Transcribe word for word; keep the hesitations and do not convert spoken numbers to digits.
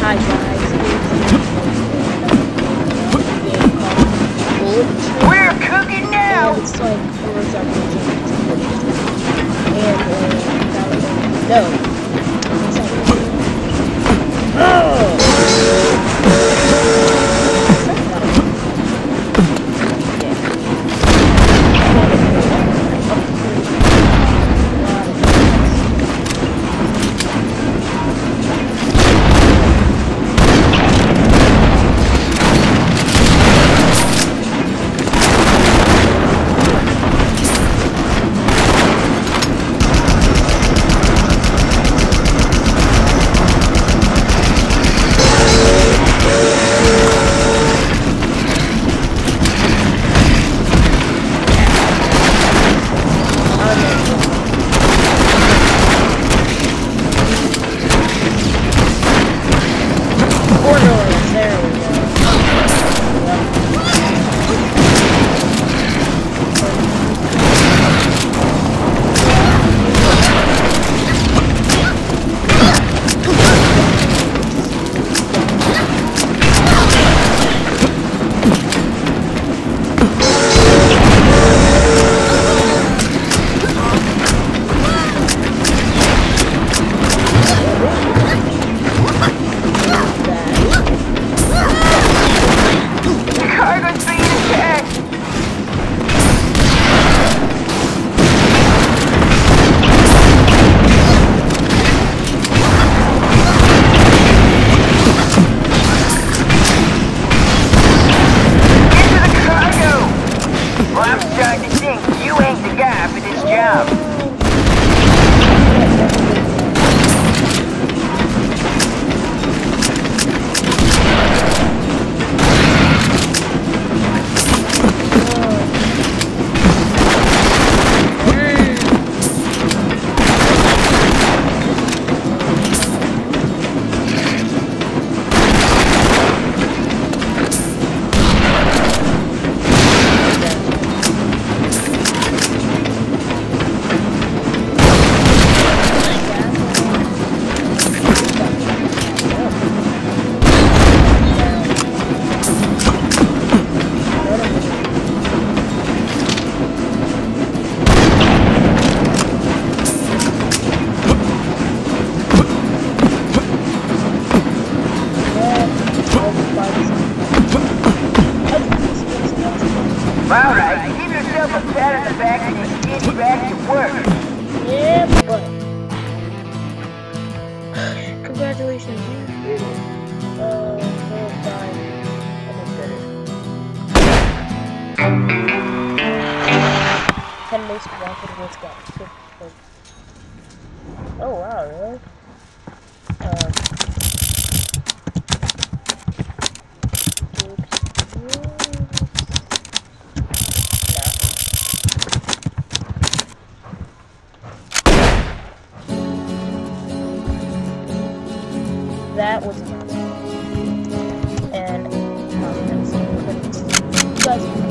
Hi guys, we're cooking now! and it's like horizontal jumps. And uh, no. Oh! Alright, give yourself a pat on the back and just get back to work. Yeah, but congratulations, you did it. Uh, four, five, almost better. Ten most wanted what's got fifty. Oh wow, really? Um. That was amazing. And um, that's, you guys